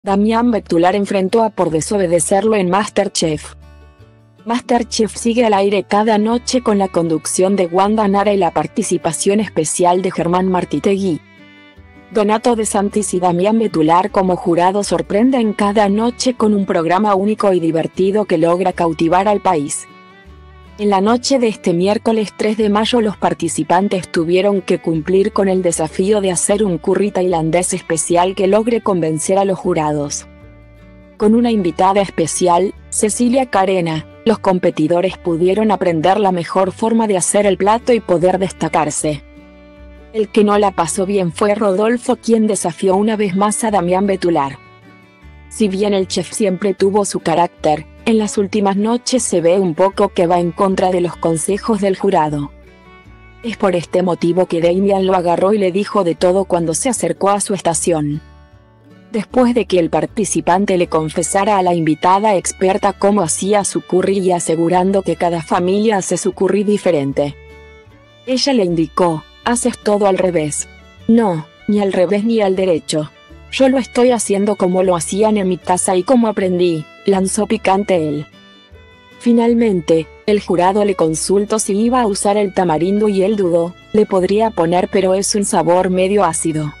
Damián Betular enfrentó a por desobedecerlo en MasterChef. MasterChef sigue al aire cada noche con la conducción de Wanda Nara y la participación especial de Germán Martitegui. Donato De Santis y Damián Betular como jurado sorprenden cada noche con un programa único y divertido que logra cautivar al país. En la noche de este miércoles 3 de mayo los participantes tuvieron que cumplir con el desafío de hacer un curry tailandés especial que logre convencer a los jurados. Con una invitada especial, Cecilia Carena, los competidores pudieron aprender la mejor forma de hacer el plato y poder destacarse. El que no la pasó bien fue Rodolfo, quien desafió una vez más a Damián Betular. Si bien el chef siempre tuvo su carácter, en las últimas noches se ve un poco que va en contra de los consejos del jurado. Es por este motivo que Damián lo agarró y le dijo de todo cuando se acercó a su estación. Después de que el participante le confesara a la invitada experta cómo hacía su curry y asegurando que cada familia hace su curry diferente. Ella le indicó: haces todo al revés. No, ni al revés ni al derecho. Yo lo estoy haciendo como lo hacían en mi casa y como aprendí, lanzó picante él. Finalmente, el jurado le consultó si iba a usar el tamarindo y él dudó: le podría poner, pero es un sabor medio ácido.